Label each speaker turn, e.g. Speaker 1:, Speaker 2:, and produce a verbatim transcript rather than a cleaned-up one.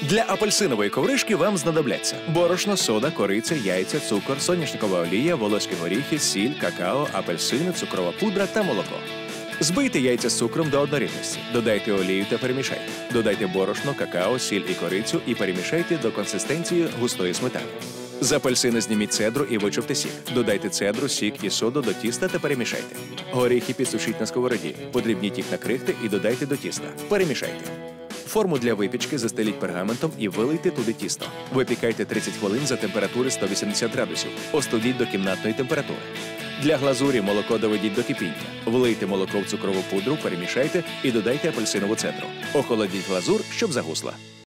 Speaker 1: Для апельсинової коврижки вам знадобляться борошно, сода, кориця, яйця, цукор, соняшникова олія, волоські горіхи, сіль, какао, апельсини, цукрова пудра та молоко. Збийте яйця з цукром до однорідності. Додайте олію та перемішайте. Додайте борошно, какао, сіль і корицю і перемішайте до консистенції густої сметани. З апельсини зніміть цедру і вичавте сік. Додайте цедру, сік і соду до тіста та перемішайте. Горіхи підсушіть на сковороді. Подрібніть їх на крихти і додайте до тіста. Перемішайте. Форму для випічки застеліть пергаментом і вилийте туди тісто. Випікайте тридцять хвилин за температури сто вісімдесят градусів. Остудіть до кімнатної температури. Для глазурі молоко доведіть до кипіння. Влийте молоко в цукрову пудру, перемішайте і додайте апельсинову цедру. Охолодіть глазур, щоб загусла.